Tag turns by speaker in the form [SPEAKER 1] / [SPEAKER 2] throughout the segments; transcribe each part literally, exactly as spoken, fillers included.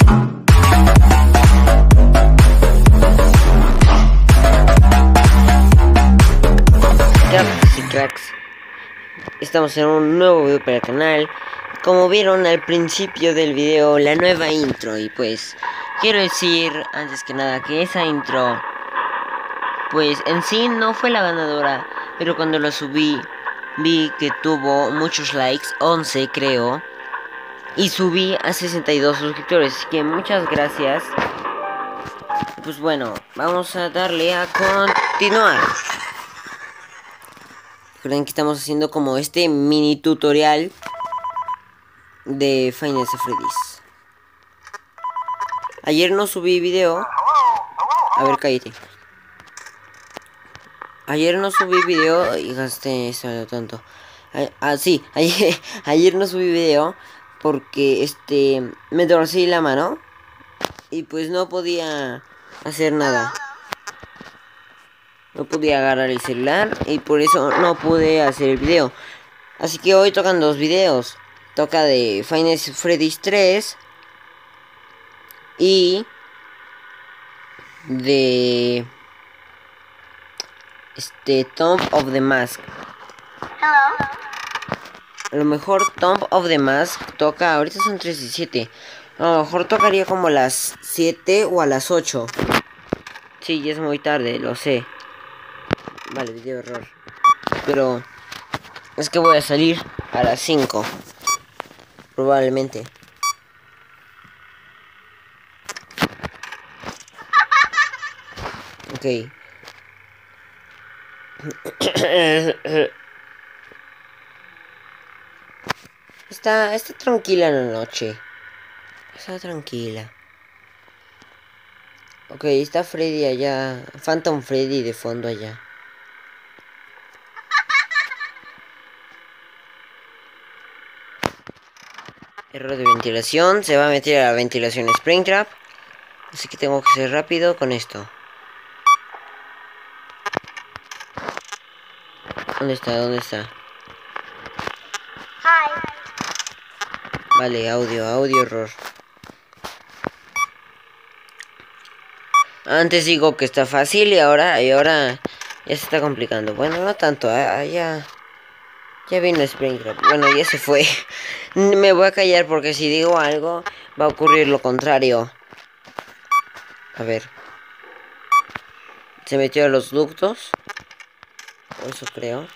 [SPEAKER 1] Cracks y cracks, estamos en un nuevo video para el canal. Como vieron al principio del video, la nueva intro. Y pues quiero decir antes que nada que esa intro, pues en sí no fue la ganadora, pero cuando lo subí vi que tuvo muchos likes, once creo, y subí a sesenta y dos suscriptores, así que muchas gracias. Pues bueno, vamos a darle a continuar. Recuerden que estamos haciendo como este mini tutorial de Five Nights at Freddy's. Ayer no subí video. A ver, cállate. Ayer no subí video y gasté eso lo tonto. Ah, sí, ayer, ayer no subí video porque este me torcí la mano y pues no podía hacer nada. No podía agarrar el celular y por eso no pude hacer el video. Así que hoy tocan dos videos. Toca de Five Nights at Freddy's tres y de este Tomb of the Mask.
[SPEAKER 2] Hello.
[SPEAKER 1] A lo mejor Tomb of the Mask toca, ahorita son tres y siete. A lo mejor tocaría como a las siete o a las ocho. Sí, ya es muy tarde, lo sé. Vale, video error. Pero es que voy a salir a las cinco. Probablemente. Ok. Está, está tranquila la noche. Está tranquila. Ok, está Freddy allá. Phantom Freddy de fondo allá. Error de ventilación. Se va a meter a la ventilación Springtrap. Así que tengo que ser rápido con esto. ¿Dónde está? ¿Dónde está?
[SPEAKER 2] Hi.
[SPEAKER 1] Vale, audio, audio error. Antes digo que está fácil y ahora, y ahora ya se está complicando. Bueno, no tanto, ¿eh? ya, ya vino Springtrap. Bueno, ya se fue. Me voy a callar porque si digo algo va a ocurrir lo contrario. A ver. Se metió a los ductos. Eso creo.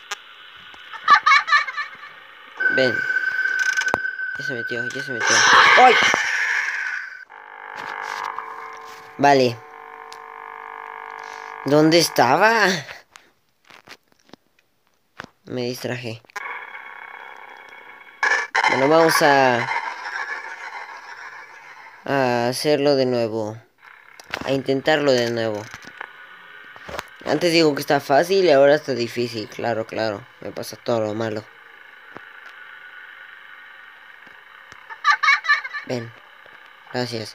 [SPEAKER 1] Ven. Ya se metió, ya se metió. ¡Ay! Vale. ¿Dónde estaba? Me distraje. Bueno, vamos a... A hacerlo de nuevo. A intentarlo de nuevo. Antes digo que está fácil y ahora está difícil. Claro, claro. Me pasa todo lo malo. Ven. Gracias.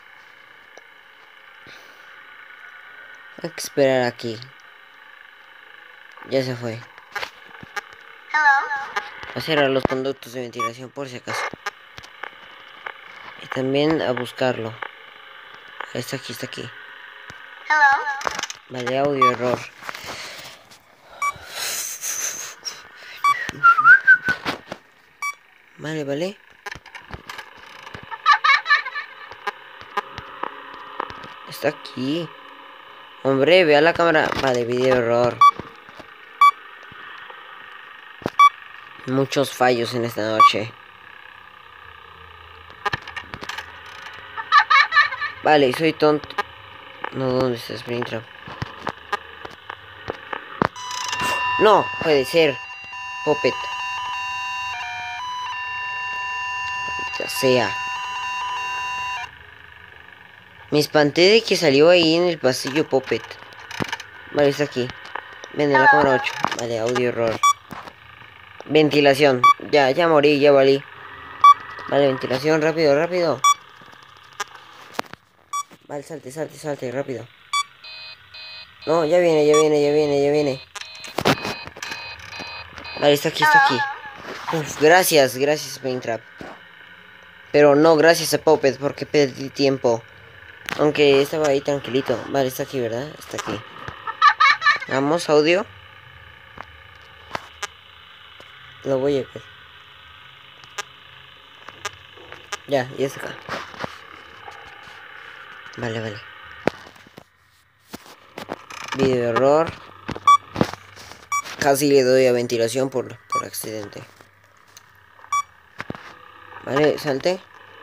[SPEAKER 1] Hay que esperar aquí. Ya se fue.
[SPEAKER 2] Hello.
[SPEAKER 1] A cerrar los conductos de ventilación por si acaso. Y también a buscarlo. Está aquí, está aquí.
[SPEAKER 2] Hello.
[SPEAKER 1] Vale, audio error. Vale, vale. Está aquí. Hombre, ve a la cámara. Vale, video error. Muchos fallos en esta noche. Vale, soy tonto. No, ¿dónde está Springtrap? No, puede ser. Puppet. Ya sea. Me espanté de que salió ahí en el pasillo Puppet. Vale, está aquí. Ven en la cámara ocho. Vale, audio error. Ventilación. Ya, ya morí, ya valí. Vale, ventilación, rápido, rápido. Vale, salte, salte, salte, rápido. No, ya viene, ya viene, ya viene, ya viene. Vale, está aquí, está aquí. Uf, gracias, gracias, Springtrap. Pero no gracias a Puppet porque perdí tiempo. Aunque estaba ahí tranquilito. Vale, está aquí, ¿verdad? Está aquí. Vamos, audio. Lo voy a ver. Ya, ya está acá. Vale, vale. Video error. Casi le doy a ventilación por, por accidente. Vale, salte.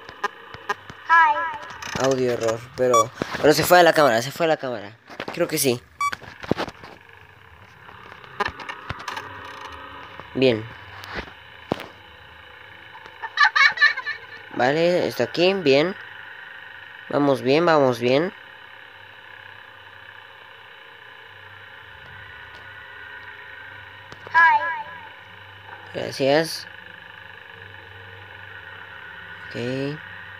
[SPEAKER 2] Hi.
[SPEAKER 1] Audio error, pero... Pero se fue a la cámara, se fue a la cámara. Creo que sí. Bien. Vale, está aquí, bien. Vamos bien, vamos bien.
[SPEAKER 2] Hi.
[SPEAKER 1] Gracias. Ok.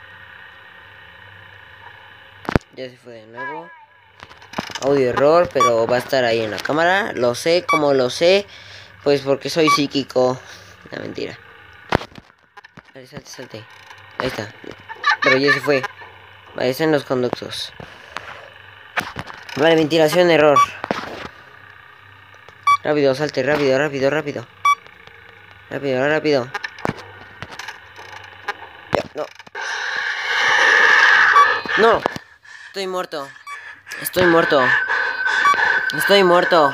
[SPEAKER 1] Ya se fue de nuevo. Audio error, pero va a estar ahí en la cámara. Lo sé, como lo sé. Pues porque soy psíquico. La mentira. Vale, salte, salte. Ahí está. Pero ya se fue. Vale, están los conductos. Vale, ventilación, error. Rápido, salte, rápido, rápido, rápido. Rápido, rápido. Ya, no. No. Estoy muerto. Estoy muerto. Estoy muerto.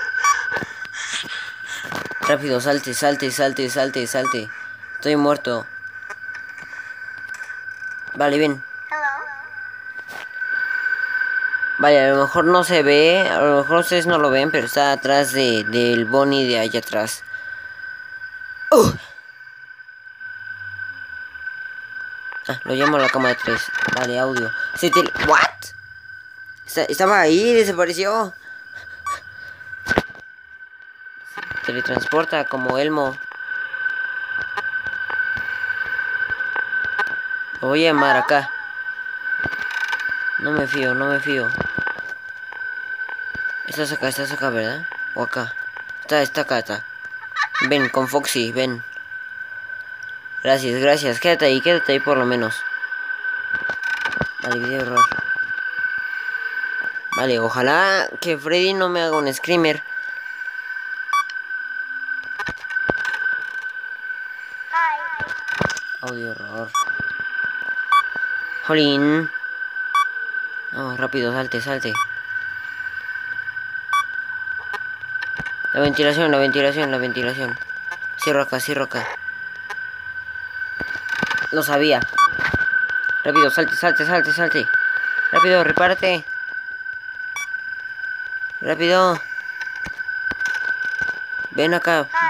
[SPEAKER 1] Rápido, salte, salte, salte, salte, salte. Estoy muerto. Vale, bien.
[SPEAKER 2] Hello.
[SPEAKER 1] Vale, a lo mejor no se ve. A lo mejor ustedes no lo ven, pero está atrás de, del Bonnie de allá atrás. Uh. Ah, lo llamo a la cama de tres. Vale, audio. Se te... ¿What? Está- estaba ahí, desapareció. Se teletransporta como Elmo. Lo voy a llamar acá. No me fío, no me fío. Estás acá, estás acá, ¿verdad? O acá. Está, está acá, está. Ven, con Foxy, ven. Gracias, gracias. Quédate ahí, quédate ahí por lo menos. Vale, video error. Vale, ojalá que Freddy no me haga un screamer.
[SPEAKER 2] Hi.
[SPEAKER 1] Audio error. Jolín. Vamos, rápido, salte, salte. La ventilación, la ventilación, la ventilación. Cierro acá, cierro acá. Lo sabía. Rápido, salte, salte, salte, salte. Rápido, repárate. Rápido. Ven acá.
[SPEAKER 2] Hi.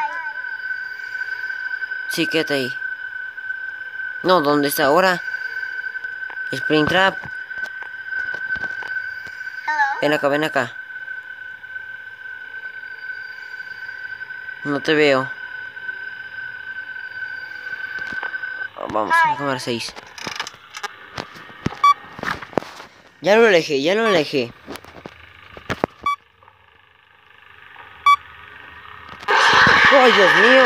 [SPEAKER 1] Sí, quédate ahí. No, ¿dónde está ahora? Springtrap.
[SPEAKER 2] Hello.
[SPEAKER 1] Ven acá, ven acá. No te veo. Vamos, a la cámara seis. Ya lo alejé, ya lo alejé. ¡Ay, Dios mío!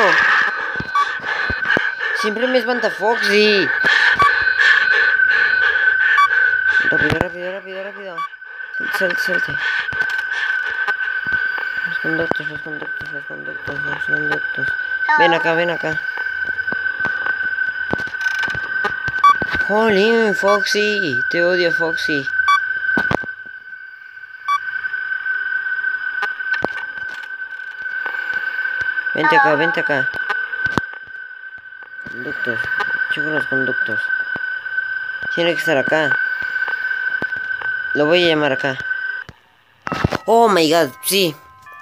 [SPEAKER 1] Siempre me espanta Foxy. Rápido, rápido, rápido, rápido. Salte, salte, salte. Los conductos, los conductos, los conductos, los conductos. Ven acá, ven acá. Jolín, Foxy. Te odio, Foxy. Vente acá, vente acá. Conductos. Chico, los conductos. Tiene que estar acá. Lo voy a llamar acá. Oh my god, sí.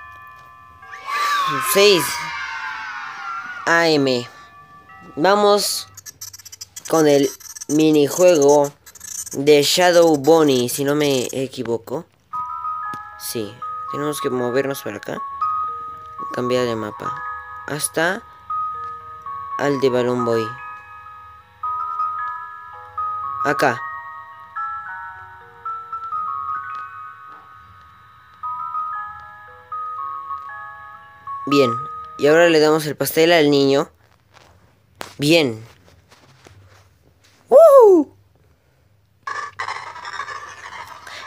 [SPEAKER 1] seis A M. Vamos con el minijuego de Shadow Bonnie, si no me equivoco. Sí, tenemos que movernos para acá. Cambiar de mapa. Hasta al de Balloon Boy. Acá. Bien. Y ahora le damos el pastel al niño. Bien.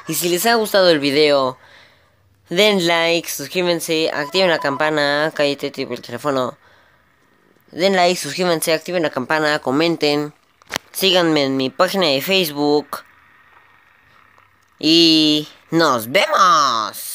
[SPEAKER 1] Y si les ha gustado el video, den like, suscríbanse, activen la campana. Cállate, tipo el teléfono. Den like, suscríbanse, activen la campana, comenten. Síganme en mi página de Facebook. Y nos vemos.